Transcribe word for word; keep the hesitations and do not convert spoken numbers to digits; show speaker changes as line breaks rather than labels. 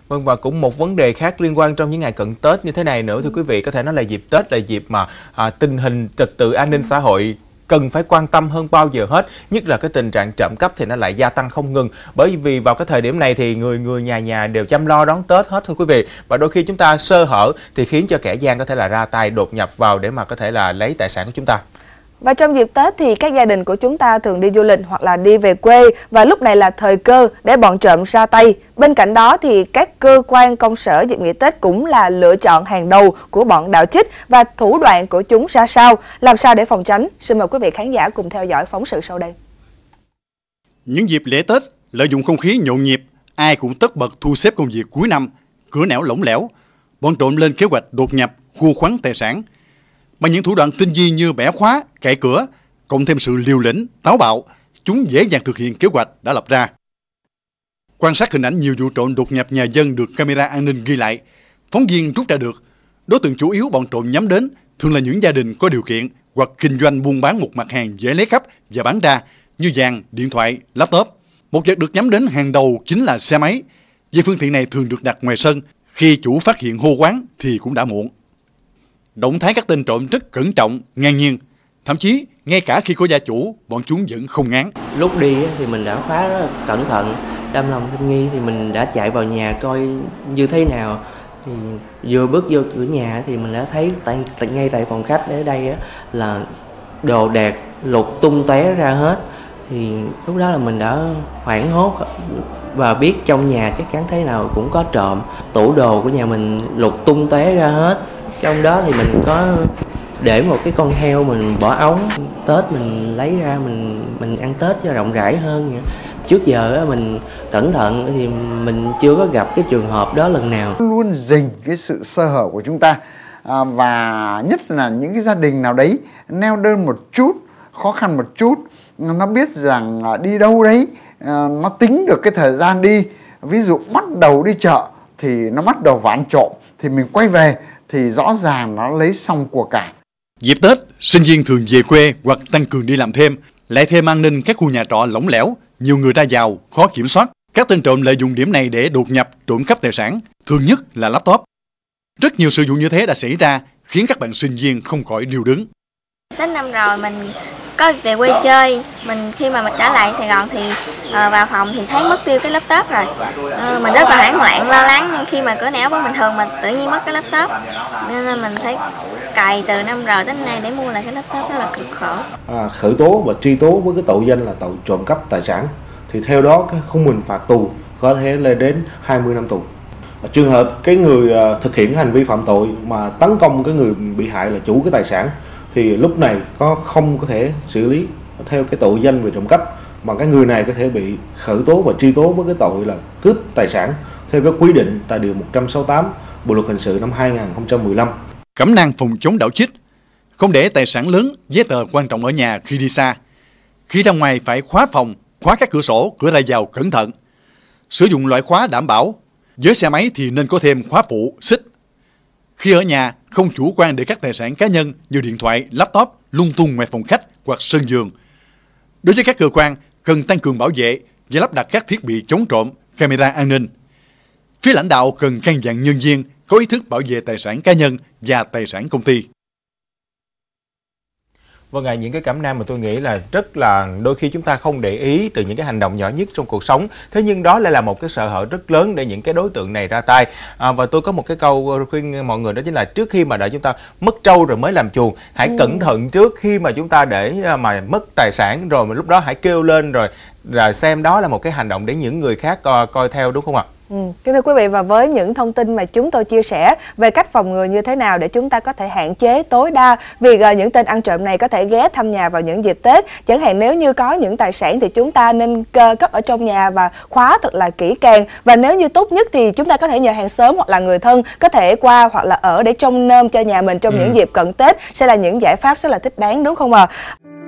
Vâng, và cũng một vấn đề khác liên quan trong những ngày cận Tết như thế này nữa, thưa quý vị, có thể nói là dịp Tết là dịp mà à, tình hình trật tự an ninh xã hội cần phải quan tâm hơn bao giờ hết, nhất là cái tình trạng trộm cắp thì nó lại gia tăng không ngừng, bởi vì vào cái thời điểm này thì người người nhà nhà đều chăm lo đón Tết hết, thưa quý vị, và đôi khi chúng ta sơ hở thì khiến cho kẻ gian có thể là ra tay đột nhập vào để mà có thể là lấy tài sản của chúng ta.
Và trong dịp Tết thì các gia đình của chúng ta thường đi du lịch hoặc là đi về quê, và lúc này là thời cơ để bọn trộm ra tay. Bên cạnh đó thì các cơ quan công sở dịp nghỉ Tết cũng là lựa chọn hàng đầu của bọn đạo trích, và thủ đoạn của chúng ra sao, làm sao để phòng tránh. Xin mời quý vị khán giả cùng theo dõi phóng sự sau đây.
Những dịp lễ Tết, lợi dụng không khí nhộn nhịp, ai cũng tất bật thu xếp công việc cuối năm, cửa nẻo lỏng lẻo, bọn trộm lên kế hoạch đột nhập, khua khoắn tài sản. Bằng những thủ đoạn tinh vi như bẻ khóa, cậy cửa, cộng thêm sự liều lĩnh, táo bạo, chúng dễ dàng thực hiện kế hoạch đã lập ra. Quan sát hình ảnh nhiều vụ trộm đột nhập nhà dân được camera an ninh ghi lại, phóng viên rút ra được đối tượng chủ yếu bọn trộm nhắm đến thường là những gia đình có điều kiện hoặc kinh doanh buôn bán một mặt hàng dễ lấy cắp và bán ra như vàng, điện thoại, laptop. Một vật được nhắm đến hàng đầu chính là xe máy. Vì phương tiện này thường được đặt ngoài sân, khi chủ phát hiện hô hoán thì cũng đã muộn. Động thái các tên trộm rất cẩn trọng, ngang nhiên. Thậm chí, ngay cả khi có gia chủ, bọn chúng vẫn không ngán.
Lúc đi thì mình đã khóa rất là cẩn thận, đâm lòng sinh nghi thì mình đã chạy vào nhà coi như thế nào. Thì vừa bước vô cửa nhà thì mình đã thấy tại, tại ngay tại phòng khách ở đây là đồ đạc lục tung tóe ra hết. Thì lúc đó là mình đã hoảng hốt và biết trong nhà chắc chắn thế nào cũng có trộm. Tủ đồ của nhà mình lục tung tóe ra hết. Trong đó thì mình có để một cái con heo mình bỏ ống, Tết mình lấy ra mình mình ăn Tết cho rộng rãi hơn vậy. Trước giờ mình cẩn thận thì mình chưa có gặp cái trường hợp đó lần nào.
Luôn dình cái sự sơ hở của chúng ta, à, và nhất là những cái gia đình nào đấy neo đơn một chút, khó khăn một chút, nó biết rằng đi đâu đấy, à, nó tính được cái thời gian đi. Ví dụ bắt đầu đi chợ thì nó bắt đầu vào ăn trộm, thì mình quay về thì rõ ràng nó lấy xong của cải.
Dịp Tết, sinh viên thường về quê hoặc tăng cường đi làm thêm, lại thêm an ninh các khu nhà trọ lỏng lẻo, nhiều người ra vào, khó kiểm soát. Các tên trộm lợi dụng điểm này để đột nhập, trộm cắp tài sản, thường nhất là laptop. Rất nhiều sự vụ như thế đã xảy ra, khiến các bạn sinh viên không khỏi điêu đứng.
Tết năm rồi mình có về quê chơi, mình khi mà mình trở lại Sài Gòn thì uh, vào phòng thì thấy mất tiêu cái laptop rồi. Uh, mình rất là hoảng loạn, lo lắng khi mà cửa nẻo của mình thường mà tự nhiên mất cái laptop, nên là mình thấy cày từ năm rồi đến nay để mua lại cái laptop rất là cực khổ.
À, khởi tố và truy tố với cái tội danh là tội trộm cắp tài sản thì theo đó cái khung hình phạt tù có thể lên đến hai mươi năm tù. Trường hợp cái người uh, thực hiện hành vi phạm tội mà tấn công cái người bị hại là chủ cái tài sản thì lúc này có không có thể xử lý theo cái tội danh về trộm cắp, mà cái người này có thể bị khởi tố và truy tố với cái tội là cướp tài sản theo các quy định tại điều một trăm sáu mươi tám Bộ luật hình sự năm hai nghìn không trăm mười lăm.
Cẩm nang phòng chống đạo trích, không để tài sản lớn, giấy tờ quan trọng ở nhà khi đi xa. Khi ra ngoài phải khóa phòng, khóa các cửa sổ, cửa ra vào cẩn thận. Sử dụng loại khóa đảm bảo. Với xe máy thì nên có thêm khóa phụ, xích. Khi ở nhà, không chủ quan để các tài sản cá nhân như điện thoại, laptop lung tung ngoài phòng khách hoặc sân vườn. Đối với các cơ quan, cần tăng cường bảo vệ và lắp đặt các thiết bị chống trộm, camera an ninh. Phía lãnh đạo cần căn dặn nhân viên có ý thức bảo vệ tài sản cá nhân và tài sản công ty.
Vâng ạ, những cái cảm nam mà tôi nghĩ là rất là đôi khi chúng ta không để ý từ những cái hành động nhỏ nhất trong cuộc sống. Thế nhưng đó lại là một cái sợ hãi rất lớn để những cái đối tượng này ra tay. À, và tôi có một cái câu khuyên mọi người, đó chính là trước khi mà đợi chúng ta mất trâu rồi mới làm chuồng, hãy ừ. cẩn thận trước khi mà chúng ta để mà mất tài sản rồi mà lúc đó hãy kêu lên rồi, rồi xem đó là một cái hành động để những người khác coi, coi theo, đúng không ạ?
Ừ. Kính thưa quý vị, và với những thông tin mà chúng tôi chia sẻ về cách phòng ngừa như thế nào để chúng ta có thể hạn chế tối đa việc uh, những tên ăn trộm này có thể ghé thăm nhà vào những dịp Tết. Chẳng hạn nếu như có những tài sản thì chúng ta nên cất ở trong nhà và khóa thật là kỹ càng. Và nếu như tốt nhất thì chúng ta có thể nhờ hàng xóm hoặc là người thân có thể qua hoặc là ở để trông nom cho nhà mình trong ừ. những dịp cận Tết, sẽ là những giải pháp rất là thích đáng, đúng không ạ? À?